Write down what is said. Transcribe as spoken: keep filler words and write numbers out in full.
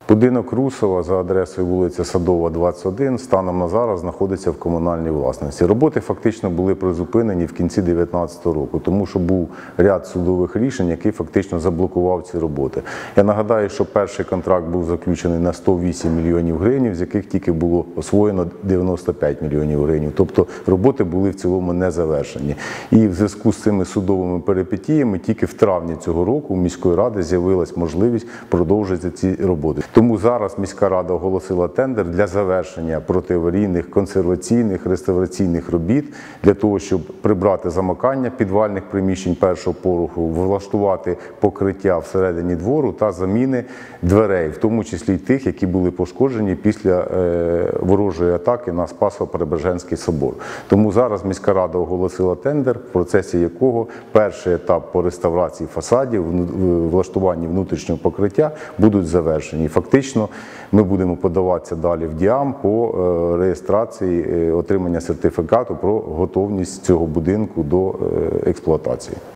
Будинок Русова за адресою вулиця Садова, двадцять один, станом на зараз знаходиться в комунальній власності. Роботи фактично були призупинені в кінці дві тисячі дев'ятнадцятого року, тому що був ряд судових рішень, який фактично заблокував ці роботи. Я нагадаю, що перший контракт був заключений на сто вісім мільйонів гривень, з яких тільки було освоєно дев'яносто п'ять мільйонів гривень. Тобто роботи були в цілому не завершені. І в зв'язку з цими судовими перипетіями тільки в травні цього року у міської ради з'явилась можливість продовжити ці роботи. Тому зараз міська рада оголосила тендер для завершення протиаварійних, консерваційних, реставраційних робіт, для того, щоб прибрати замикання підвальних приміщень першого поверху, влаштувати покриття всередині двору та заміни дверей, в тому числі й тих, які були пошкоджені після е, ворожої атаки на Спасо-Преображенський собор. Тому зараз міська рада оголосила тендер, в процесі якого перший етап по реставрації фасадів, влаштуванні внутрішнього покриття будуть завершені. Фактично ми будемо подаватися далі в ДІАМ по реєстрації отримання сертифікату про готовність цього будинку до експлуатації.